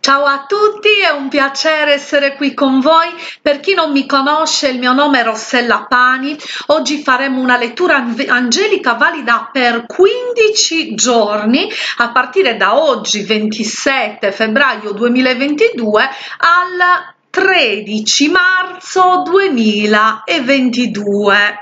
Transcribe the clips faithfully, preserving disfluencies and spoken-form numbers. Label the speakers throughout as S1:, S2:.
S1: Ciao a tutti, è un piacere essere qui con voi. Per chi non mi conosce, il mio nome è Rossella Pani. Oggi faremo una lettura angelica valida per quindici giorni, a partire da oggi, ventisette febbraio duemilaventidue, al tredici marzo duemilaventidue.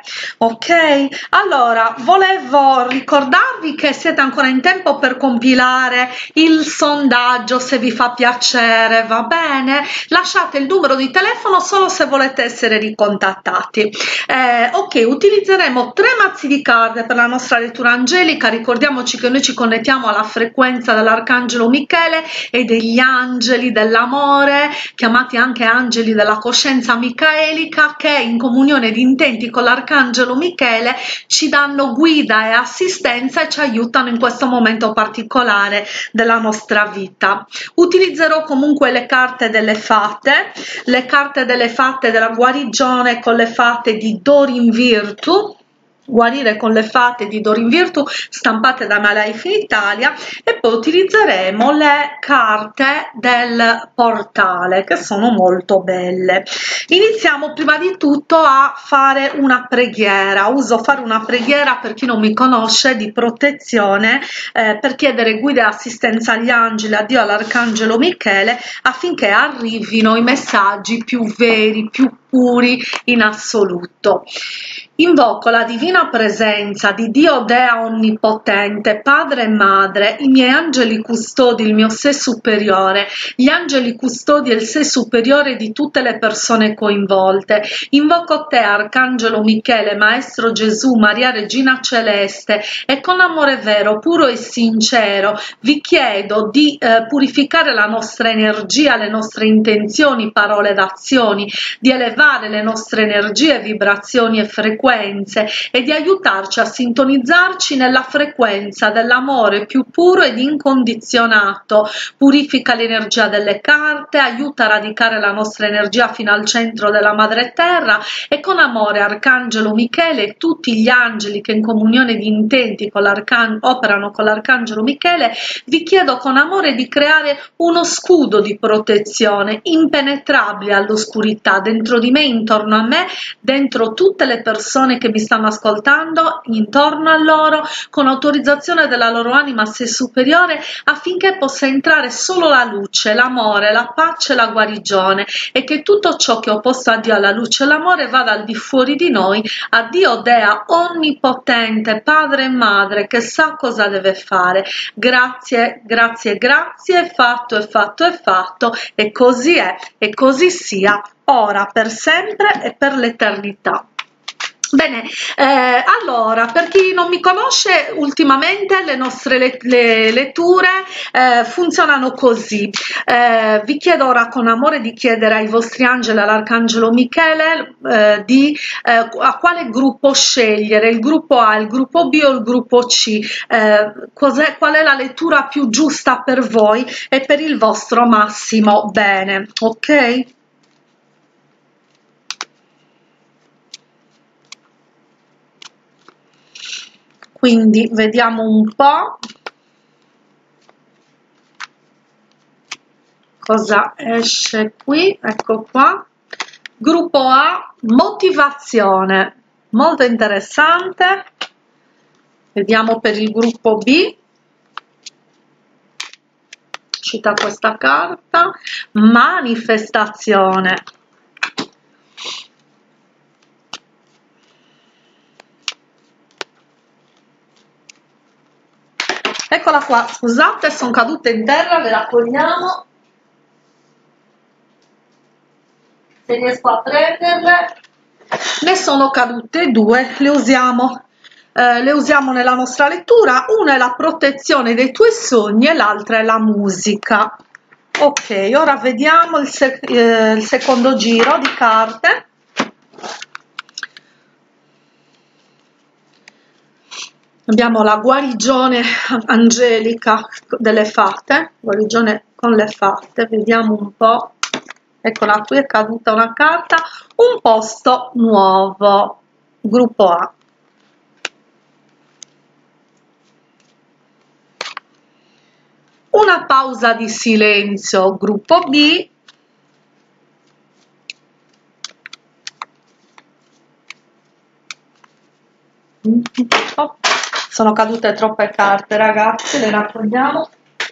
S1: Ok, allora volevo ricordarvi che siete ancora in tempo per compilare il sondaggio, se vi fa piacere, va bene? Lasciate il numero di telefono solo se volete essere ricontattati. Eh, ok, utilizzeremo tre mazzi di carte per la nostra lettura angelica. Ricordiamoci che noi ci connettiamo alla frequenza dell'arcangelo Michele e degli angeli dell'amore, chiamati anche angeli della coscienza micaelica, che in comunione di intenti con l'arcangelo Michele ci danno guida e assistenza e ci aiutano in questo momento particolare della nostra vita. Utilizzerò comunque le carte delle fate, le carte delle fate della guarigione con le fate di Doreen Virtue, guarire con le fate di Doreen Virtue, stampate da My Life in Italia, e poi utilizzeremo le carte del portale, che sono molto belle. Iniziamo prima di tutto a fare una preghiera. Uso fare una preghiera, per chi non mi conosce, di protezione, eh, per chiedere guida e assistenza agli angeli, a Dio, all'arcangelo Michele, affinché arrivino i messaggi più veri, più puri in assoluto. Invoco la divina presenza di Dio Dea Onnipotente, Padre e Madre, i miei angeli custodi, il mio sé superiore, gli angeli custodi e il sé superiore di tutte le persone coinvolte. Invoco te, Arcangelo Michele, Maestro Gesù, Maria Regina Celeste, e con amore vero, puro e sincero vi chiedo di eh, purificare la nostra energia, le nostre intenzioni, parole ed azioni, di elevare le nostre energie, vibrazioni e frequenze, e di aiutarci a sintonizzarci nella frequenza dell'amore più puro ed incondizionato. Purifica l'energia delle carte, aiuta a radicare la nostra energia fino al centro della madre terra, e con amore, Arcangelo Michele e tutti gli angeli che in comunione di intenti con operano con l'Arcangelo Michele, vi chiedo con amore di creare uno scudo di protezione impenetrabile all'oscurità dentro di me, intorno a me, dentro tutte le persone che mi stanno ascoltando, intorno a loro, con autorizzazione della loro anima sé superiore, affinché possa entrare solo la luce, l'amore, la pace e la guarigione, e che tutto ciò che è opposto a Dio, alla luce e all'amore, vada al di fuori di noi, a Dio Dea Onnipotente, Padre e Madre, che sa cosa deve fare. Grazie, grazie, grazie, fatto è fatto è fatto, e così è, e così sia, ora, per sempre e per l'eternità. Bene, eh, allora, per chi non mi conosce, ultimamente le nostre le, le letture eh, funzionano così. Eh, vi chiedo ora con amore di chiedere ai vostri angeli, all'arcangelo Michele, eh, di eh, a quale gruppo scegliere, il gruppo A, il gruppo B o il gruppo C, eh, cos'è, qual è la lettura più giusta per voi e per il vostro massimo bene, ok? Quindi vediamo un po' cosa esce qui. Ecco qua, gruppo A, motivazione, molto interessante. Vediamo per il gruppo B, cita questa carta, manifestazione. Eccola qua, scusate, sono cadute in terra, le raccogliamo, se riesco a prenderle. Ne sono cadute due, le usiamo, eh, le usiamo nella nostra lettura. Una è la protezione dei tuoi sogni e l'altra è la musica. Ok, ora vediamo il, sec eh, il secondo giro di carte. Abbiamo la guarigione angelica delle fate, guarigione con le fate, vediamo un po', eccola qui, è caduta una carta, un posto nuovo, gruppo A. una pausa di silenzio, gruppo B. Oh, sono cadute troppe carte, ragazzi, le raccogliamo.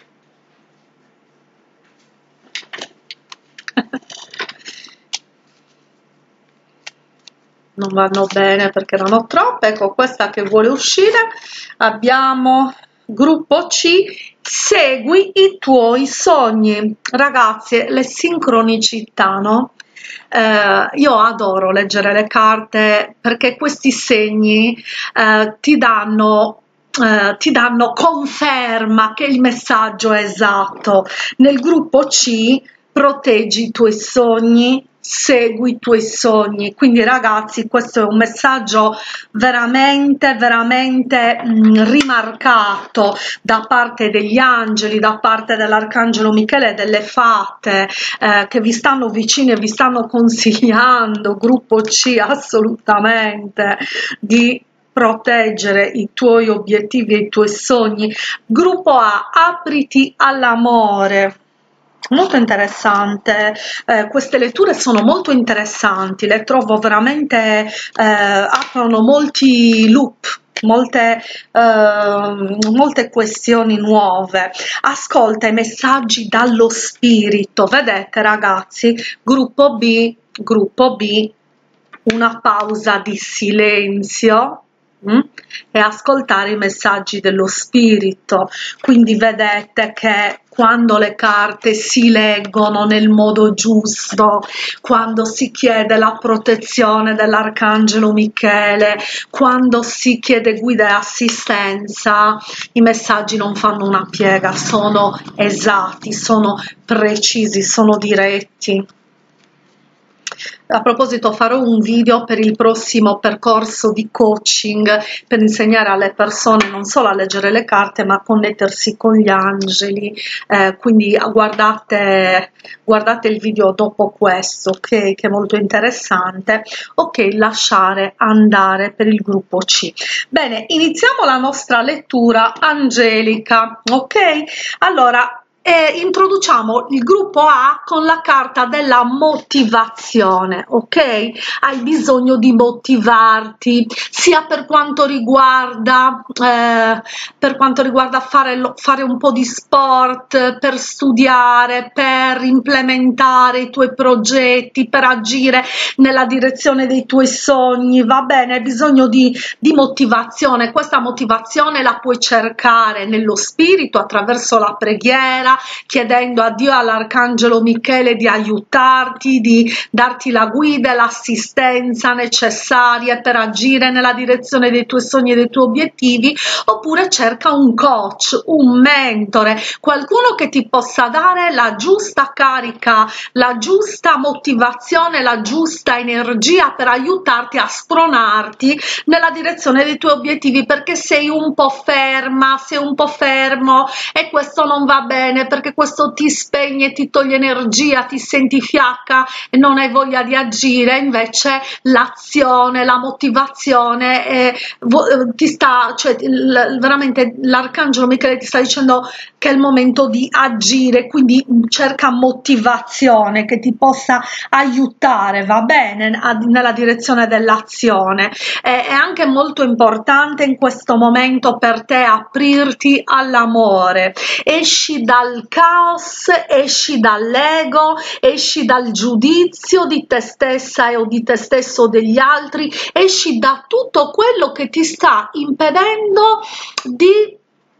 S1: Non vanno bene perché non ho troppe. Ecco, questa che vuole uscire. Abbiamo gruppo C, segui i tuoi sogni. Ragazzi, le sincronicità, no? Eh, io adoro leggere le carte perché questi segni eh, ti danno eh, ti danno conferma che il messaggio è esatto. Nel gruppo C, proteggi i tuoi sogni, segui i tuoi sogni. Quindi ragazzi, questo è un messaggio veramente veramente mh, rimarcato da parte degli angeli, da parte dell'arcangelo Michele e delle fate eh, che vi stanno vicini e vi stanno consigliando, gruppo C, assolutamente di proteggere i tuoi obiettivi e i tuoi sogni. Gruppo A, apriti all'amore. Molto interessante, eh, queste letture sono molto interessanti, le trovo veramente, eh, aprono molti loop, molte, eh, molte questioni nuove. Ascolta i messaggi dallo spirito, vedete ragazzi, gruppo B, gruppo B, una pausa di silenzio. Mm? E ascoltare i messaggi dello spirito. Quindi vedete che quando le carte si leggono nel modo giusto, quando si chiede la protezione dell'arcangelo Michele, quando si chiede guida e assistenza, i messaggi non fanno una piega, sono esatti, sono precisi, sono diretti. A proposito, farò un video per il prossimo percorso di coaching per insegnare alle persone non solo a leggere le carte ma a connettersi con gli angeli, eh, quindi guardate, guardate il video dopo questo, ok, che è molto interessante. Ok, lasciare andare per il gruppo C. Bene, iniziamo la nostra lettura angelica, ok? Allora, e introduciamo il gruppo A con la carta della motivazione, ok? Hai bisogno di motivarti sia per quanto riguarda eh, per quanto riguarda fare, fare un po' di sport, per studiare, per implementare i tuoi progetti, per agire nella direzione dei tuoi sogni, va bene? Hai bisogno di, di motivazione. Questa motivazione la puoi cercare nello spirito attraverso la preghiera, chiedendo a Dio e all'arcangelo Michele di aiutarti, di darti la guida e l'assistenza necessarie per agire nella direzione dei tuoi sogni e dei tuoi obiettivi, oppure cerca un coach, un mentore, qualcuno che ti possa dare la giusta carica, la giusta motivazione, la giusta energia per aiutarti a spronarti nella direzione dei tuoi obiettivi, perché sei un po' ferma, sei un po' fermo e questo non va bene, perché questo ti spegne, ti toglie energia, ti senti fiacca e non hai voglia di agire. Invece l'azione, la motivazione eh, ti sta, cioè veramente l'arcangelo Michele ti sta dicendo che è il momento di agire, quindi cerca motivazione che ti possa aiutare, va bene, nella direzione dell'azione. È anche molto importante in questo momento per te aprirti all'amore, esci dal caos, esci dall'ego, esci dal giudizio di te stessa o di te stesso o degli altri, esci da tutto quello che ti sta impedendo di,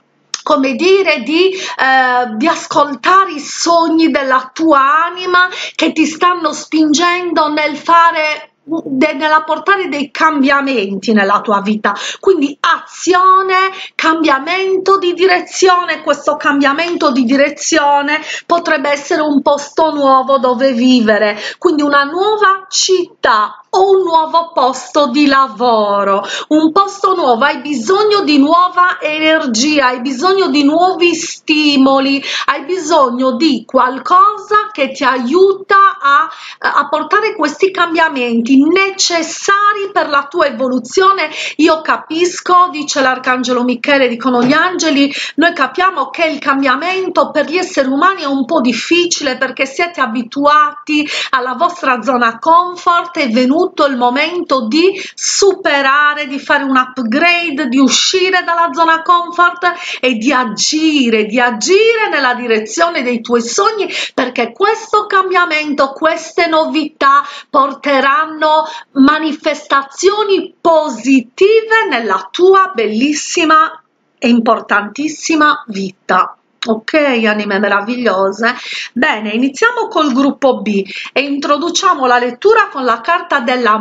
S1: come dire, di, eh, di ascoltare i sogni della tua anima che ti stanno spingendo nel fare, nella portare dei cambiamenti nella tua vita. Quindi azione, cambiamento di direzione. Questo cambiamento di direzione potrebbe essere un posto nuovo dove vivere, quindi una nuova città, o un nuovo posto di lavoro, un posto nuovo, hai bisogno di nuova energia, hai bisogno di nuovi stimoli, hai bisogno di qualcosa che ti aiuta a, a portare questi cambiamenti necessari per la tua evoluzione. Io capisco, dice l'arcangelo Michele, dicono gli angeli, noi capiamo che il cambiamento per gli esseri umani è un po' difficile perché siete abituati alla vostra zona comfort, è venuto il momento di superare, di fare un upgrade, di uscire dalla zona comfort e di agire, di agire nella direzione dei tuoi sogni, perché questo cambiamento, queste novità porteranno manifestazioni positive nella tua bellissima e importantissima vita. Ok, anime meravigliose. Bene, iniziamo col gruppo B e introduciamo la lettura con la carta della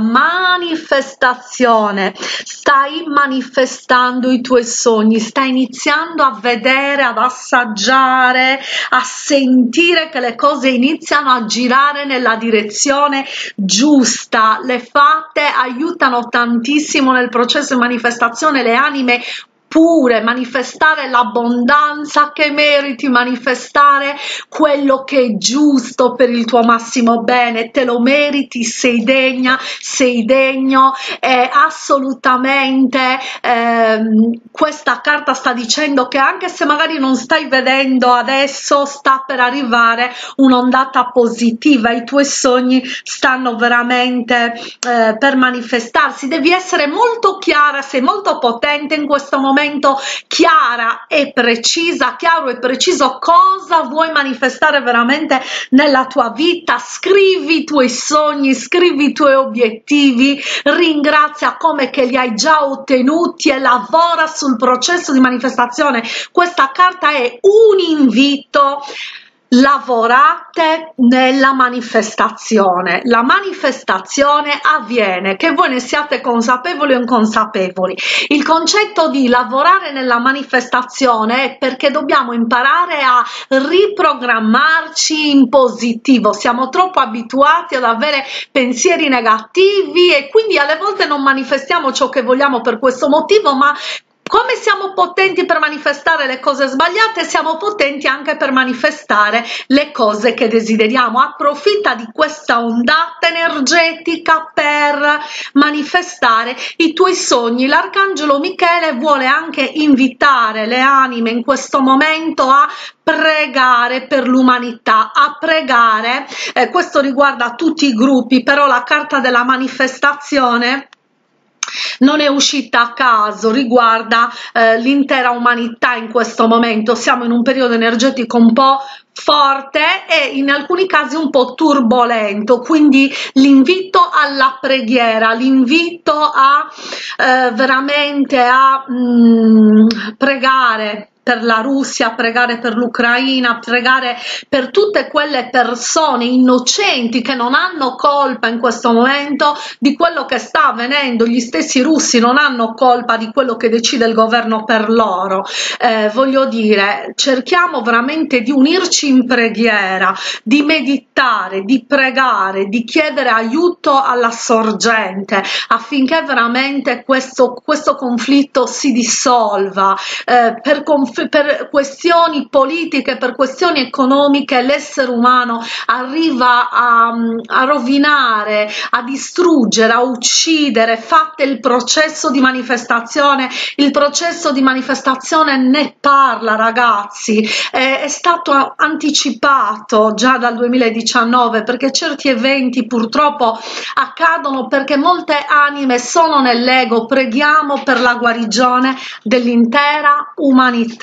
S1: manifestazione. Stai manifestando i tuoi sogni, stai iniziando a vedere, ad assaggiare, a sentire che le cose iniziano a girare nella direzione giusta. Le fate aiutano tantissimo nel processo di manifestazione, le anime pure, manifestare l'abbondanza che meriti, manifestare quello che è giusto per il tuo massimo bene, te lo meriti, sei degna, sei degno, eh, assolutamente. ehm, questa carta sta dicendo che anche se magari non stai vedendo adesso, sta per arrivare un'ondata positiva, i tuoi sogni stanno veramente eh, per manifestarsi. Devi essere molto chiara, sei molto potente in questo momento, chiara e precisa, chiaro e preciso cosa vuoi manifestare veramente nella tua vita. Scrivi i tuoi sogni, scrivi i tuoi obiettivi, ringrazia come che li hai già ottenuti e lavora sul processo di manifestazione. Questa carta è un invito. Lavorate nella manifestazione. La manifestazione avviene che voi ne siate consapevoli o inconsapevoli. Il concetto di lavorare nella manifestazione è perché dobbiamo imparare a riprogrammarci in positivo. Siamo troppo abituati ad avere pensieri negativi e quindi alle volte non manifestiamo ciò che vogliamo per questo motivo, ma come siamo potenti per manifestare le cose sbagliate, siamo potenti anche per manifestare le cose che desideriamo. Approfitta di questa ondata energetica per manifestare i tuoi sogni. L'arcangelo Michele vuole anche invitare le anime in questo momento a pregare per l'umanità, a pregare, eh, questo riguarda tutti i gruppi, però la carta della manifestazione non è uscita a caso, riguarda eh, l'intera umanità in questo momento. Siamo in un periodo energetico un po' forte e in alcuni casi un po' turbolento, quindi l'invito alla preghiera, l'invito a eh, veramente a mm, pregare per la Russia, pregare per l'Ucraina, pregare per tutte quelle persone innocenti che non hanno colpa in questo momento di quello che sta avvenendo. Gli stessi russi non hanno colpa di quello che decide il governo per loro. Eh, voglio dire, cerchiamo veramente di unirci in preghiera, di meditare, di pregare, di chiedere aiuto alla sorgente affinché veramente questo, questo conflitto si dissolva. Eh, per conf per questioni politiche, per questioni economiche, l'essere umano arriva a, a rovinare, a distruggere, a uccidere. Fate il processo di manifestazione, il processo di manifestazione ne parla, ragazzi, è, è stato anticipato già dal duemiladiciannove, perché certi eventi purtroppo accadono perché molte anime sono nell'ego. Preghiamo per la guarigione dell'intera umanità.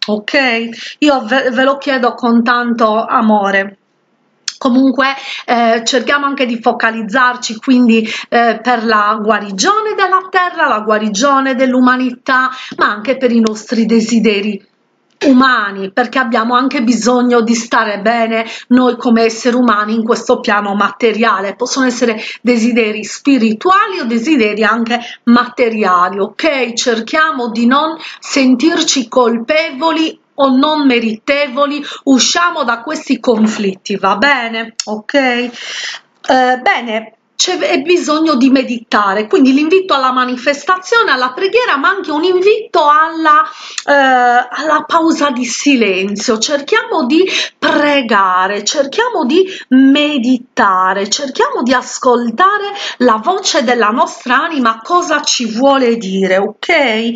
S1: Ok, io ve, ve lo chiedo con tanto amore. Comunque eh, cerchiamo anche di focalizzarci quindi eh, per la guarigione della terra, la guarigione dell'umanità, ma anche per i nostri desideri umani, perché abbiamo anche bisogno di stare bene noi come esseri umani in questo piano materiale. Possono essere desideri spirituali o desideri anche materiali, ok? Cerchiamo di non sentirci colpevoli o non meritevoli, usciamo da questi conflitti, va bene? Ok? Eh, bene. c'è bisogno di meditare, quindi l'invito alla manifestazione, alla preghiera, ma anche un invito alla, eh, alla pausa di silenzio. Cerchiamo di pregare, cerchiamo di meditare, cerchiamo di ascoltare la voce della nostra anima, cosa ci vuole dire, ok?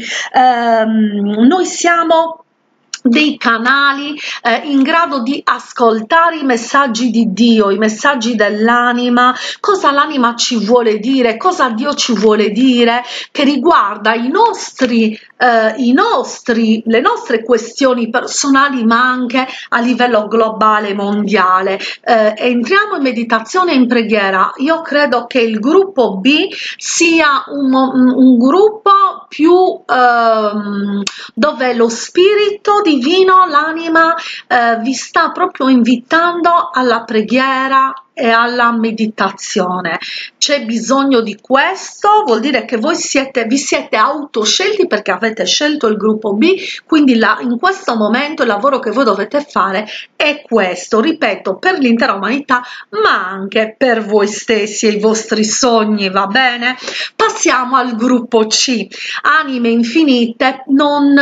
S1: Um, noi siamo dei canali eh, in grado di ascoltare i messaggi di Dio, i messaggi dell'anima, cosa l'anima ci vuole dire, cosa Dio ci vuole dire, che riguarda i nostri, eh, i nostri, le nostre questioni personali, ma anche a livello globale, mondiale. Eh, entriamo in meditazione e in preghiera. Io credo che il gruppo B sia un, un gruppo più ehm, dove lo spirito divino, l'anima eh, vi sta proprio invitando alla preghiera e alla meditazione. C'è bisogno di questo, vuol dire che voi siete, vi siete autoscelti perché avete scelto il gruppo B, quindi la, in questo momento il lavoro che voi dovete fare è questo, ripeto, per l'intera umanità, ma anche per voi stessi e i vostri sogni, va bene? Passiamo al gruppo C, anime infinite, non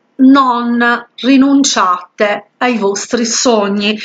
S1: non rinunciate ai vostri sogni,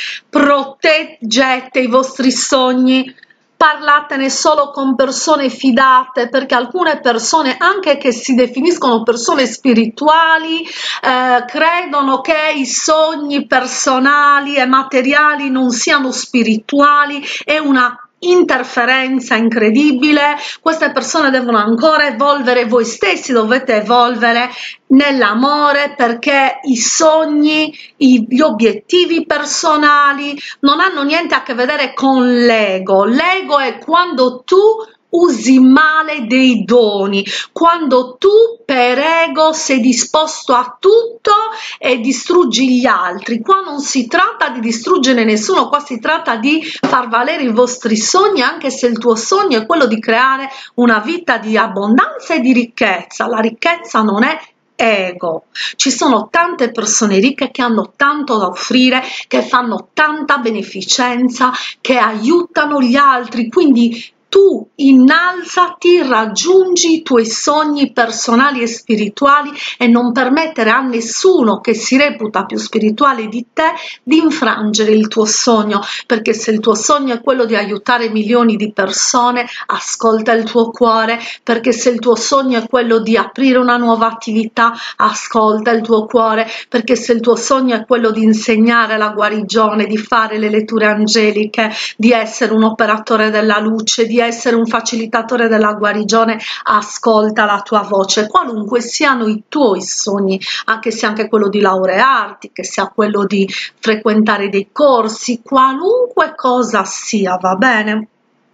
S1: proteggete i vostri sogni, parlatene solo con persone fidate, perché alcune persone, anche che si definiscono persone spirituali, eh, credono che i sogni personali e materiali non siano spirituali, è una interferenza incredibile. Queste persone devono ancora evolvere, voi stessi dovete evolvere nell'amore, perché i sogni, i, gli obiettivi personali non hanno niente a che vedere con l'ego. L'ego è quando tu usi male dei doni, quando tu per ego sei disposto a tutto e distruggi gli altri. Qua non si tratta di distruggere nessuno, qua si tratta di far valere i vostri sogni, anche se il tuo sogno è quello di creare una vita di abbondanza e di ricchezza. La ricchezza non è ego. Ci sono tante persone ricche che hanno tanto da offrire, che fanno tanta beneficenza, che aiutano gli altri, quindi tu innalzati, raggiungi i tuoi sogni personali e spirituali e non permettere a nessuno che si reputa più spirituale di te di infrangere il tuo sogno, perché se il tuo sogno è quello di aiutare milioni di persone, ascolta il tuo cuore, perché se il tuo sogno è quello di aprire una nuova attività, ascolta il tuo cuore, perché se il tuo sogno è quello di insegnare la guarigione, di fare le letture angeliche, di essere un operatore della luce, di essere un facilitatore della guarigione, ascolta la tua voce, qualunque siano i tuoi sogni, anche se anche quello di laurearti, che sia quello di frequentare dei corsi, qualunque cosa sia, va bene?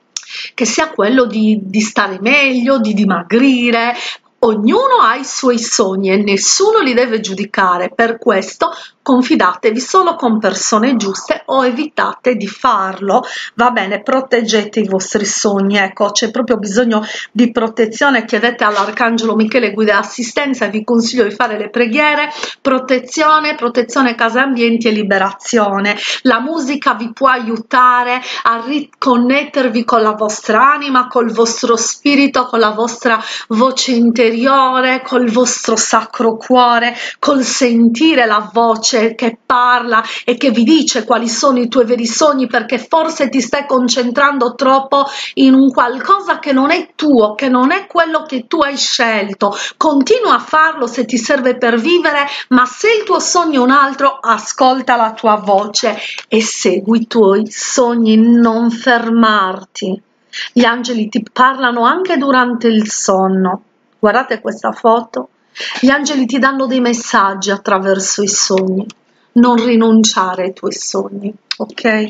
S1: Che sia quello di, di stare meglio, di dimagrire. Ognuno ha i suoi sogni e nessuno li deve giudicare, per questo confidatevi solo con persone giuste o evitate di farlo, va bene? Proteggete i vostri sogni, ecco, c'è proprio bisogno di protezione, chiedete all'Arcangelo Michele guida e assistenza e vi consiglio di fare le preghiere, protezione, protezione casa ambienti e liberazione. La musica vi può aiutare a riconnettervi con la vostra anima, col vostro spirito, con la vostra voce interiore, col vostro sacro cuore, col sentire la voce che parla e che vi dice quali sono i tuoi veri sogni, perché forse ti stai concentrando troppo in un qualcosa che non è tuo, che non è quello che tu hai scelto. Continua a farlo se ti serve per vivere, ma se il tuo sogno è un altro, ascolta la tua voce e segui i tuoi sogni, non fermarti. Gli angeli ti parlano anche durante il sonno. Guardate questa foto. Gli angeli ti danno dei messaggi attraverso i sogni. Non rinunciare ai tuoi sogni, ok?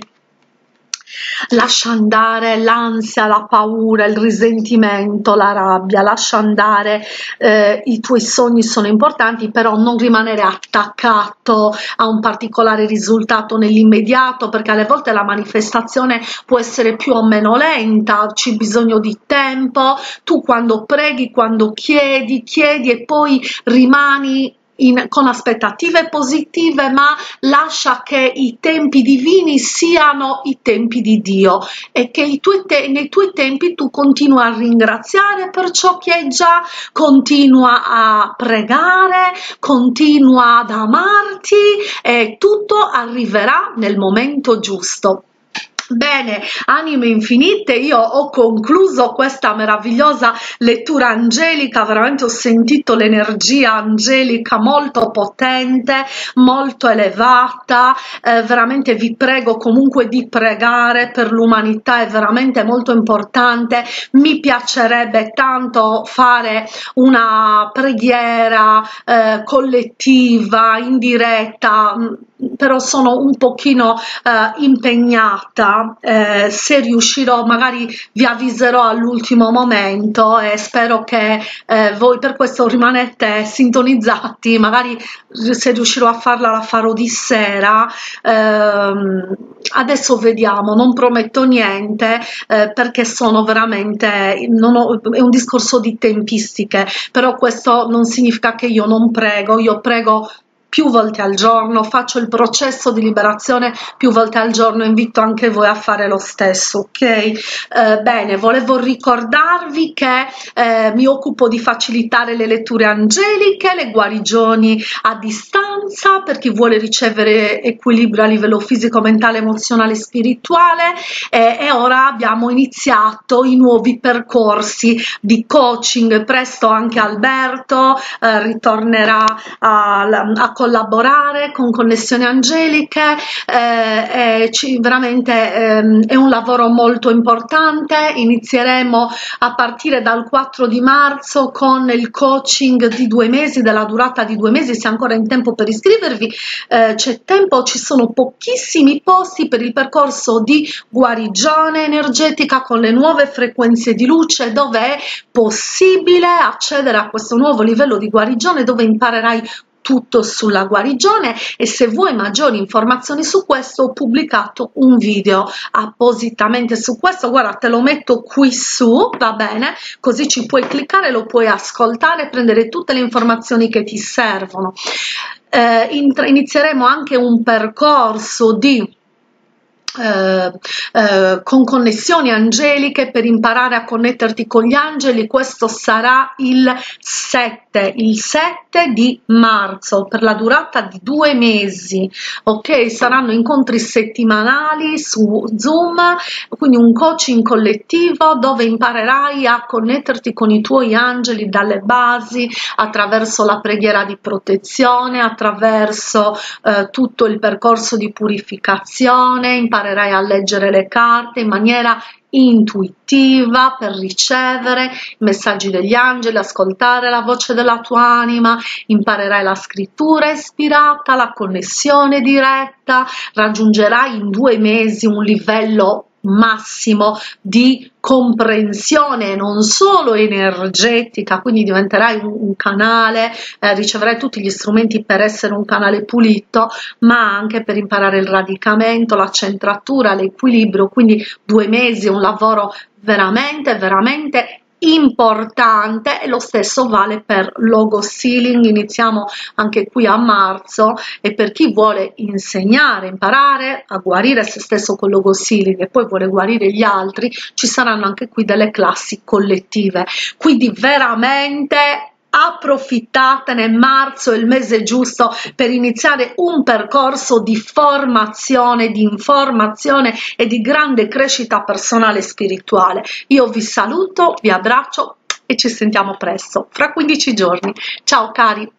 S1: Lascia andare l'ansia, la paura, il risentimento, la rabbia, lascia andare, eh, i tuoi sogni sono importanti, però non rimanere attaccato a un particolare risultato nell'immediato, perché alle volte la manifestazione può essere più o meno lenta, c'è bisogno di tempo. Tu quando preghi, quando chiedi, chiedi e poi rimani in, con aspettative positive, ma lascia che i tempi divini siano i tempi di Dio e che i tuoi te nei tuoi tempi tu continua a ringraziare per ciò che hai già, continua a pregare, continua ad amarti e tutto arriverà nel momento giusto. Bene, anime infinite, io ho concluso questa meravigliosa lettura angelica, veramente ho sentito l'energia angelica molto potente, molto elevata, eh, veramente vi prego comunque di pregare per l'umanità, è veramente molto importante. Mi piacerebbe tanto fare una preghiera eh, collettiva, in diretta, però sono un pochino eh, impegnata, eh, se riuscirò magari vi avviserò all'ultimo momento e spero che eh, voi per questo rimanete sintonizzati, magari se riuscirò a farla la farò di sera, eh, adesso vediamo, non prometto niente eh, perché sono veramente, non ho, è un discorso di tempistiche, però questo non significa che io non prego, io prego più volte al giorno, faccio il processo di liberazione più volte al giorno, invito anche voi a fare lo stesso, ok? Eh, bene, volevo ricordarvi che eh, mi occupo di facilitare le letture angeliche, le guarigioni a distanza per chi vuole ricevere equilibrio a livello fisico, mentale, emozionale e spirituale, eh, e ora abbiamo iniziato i nuovi percorsi di coaching. Presto anche Alberto eh, ritornerà a, a collaborare con Connessioni Angeliche, eh, e ci, veramente eh, è un lavoro molto importante. Inizieremo a partire dal quattro di marzo con il coaching di due mesi, della durata di due mesi, se ancora in tempo per iscrivervi, eh, c'è tempo, ci sono pochissimi posti per il percorso di guarigione energetica con le nuove frequenze di luce, dove è possibile accedere a questo nuovo livello di guarigione, dove imparerai tutto sulla guarigione. E se vuoi maggiori informazioni su questo ho pubblicato un video appositamente su questo, guarda, te lo metto qui su, va bene, così ci puoi cliccare, lo puoi ascoltare e prendere tutte le informazioni che ti servono. Eh, inizieremo anche un percorso di Eh, eh, con connessioni angeliche per imparare a connetterti con gli angeli. Questo sarà il sette di marzo per la durata di due mesi, ok? Saranno incontri settimanali su Zoom, quindi un coaching collettivo dove imparerai a connetterti con i tuoi angeli dalle basi, attraverso la preghiera di protezione, attraverso eh, tutto il percorso di purificazione. Imparerai a leggere le carte in maniera intuitiva per ricevere i messaggi degli angeli, ascoltare la voce della tua anima, imparerai la scrittura ispirata, la connessione diretta, raggiungerai in due mesi un livello massimo di comprensione non solo energetica, quindi diventerai un, un canale, eh, riceverai tutti gli strumenti per essere un canale pulito, ma anche per imparare il radicamento, la centratura, l'equilibrio. Quindi due mesi è un lavoro veramente veramente importante, e lo stesso vale per Logos Healing. Iniziamo anche qui a marzo, e per chi vuole insegnare, imparare a guarire se stesso con Logos Healing e poi vuole guarire gli altri, ci saranno anche qui delle classi collettive. Quindi veramente approfittatene, marzo è il mese giusto per iniziare un percorso di formazione, di informazione e di grande crescita personale e spirituale. Io vi saluto, vi abbraccio e ci sentiamo presto, fra quindici giorni. Ciao cari!